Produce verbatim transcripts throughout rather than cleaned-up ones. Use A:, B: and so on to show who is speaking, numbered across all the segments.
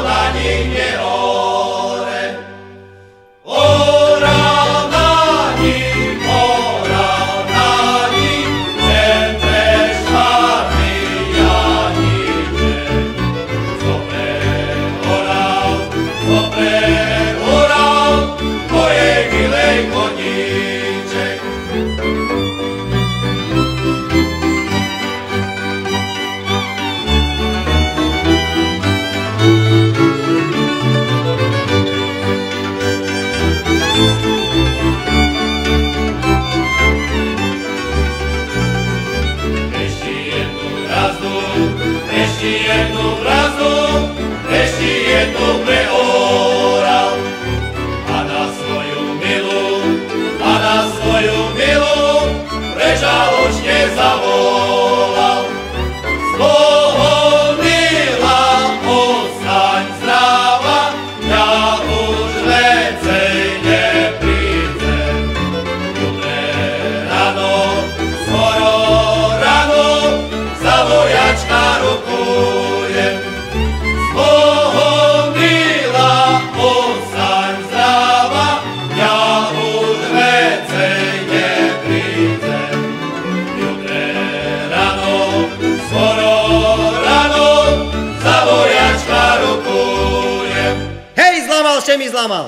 A: jednu frazu, ešte jednu preoral. A na svoju milu, a na svoju milu, prežaločne zavolal. Svojho mila, ostaň zdrava, ja už vecej neprídem. Jutre ráno, skoro ráno, za vojačka rukujem. Svojho mila, ostaň zdrava, ja už vecej neprídem. Jutre ráno, skoro ráno, za vojačka rukujem.
B: Hej, zlamal, še mi zlamal.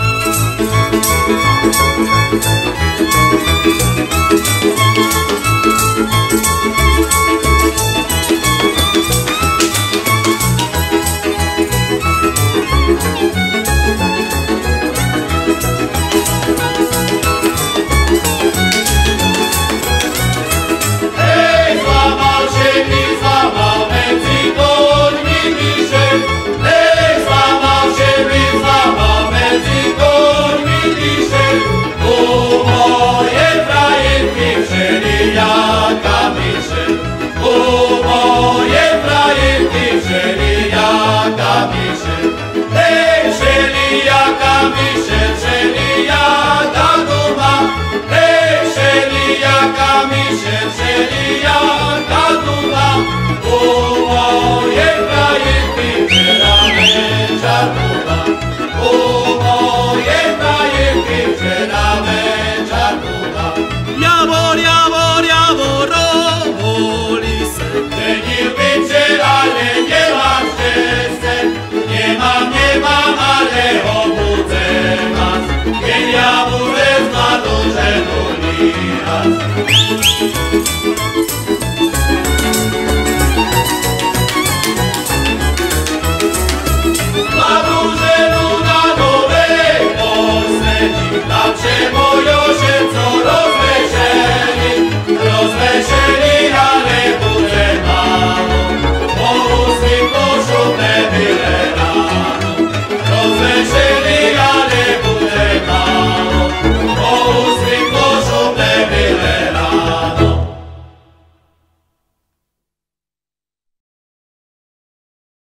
A: Hej, zlamal, že mi zlamal, medzi koňmi píše. Hej, zlamal, že mi zlamal, medzi koňmi píše. U moje frajerky všelijaka píše. U moje frajerky všelijaka píše. Hej, všelijaka píše, všelijaka duma. Hej, všelijaka píše, všelijaka duma. U moje frajerky včera večer duma. U moje frajerky včera večer duma.
B: Javor, javor, javor, ovoli se.
A: Není večer, ale nemám šťastie. Nemám, nemám, ale obudzem vás. Keď ja budem mladú ženu líraz.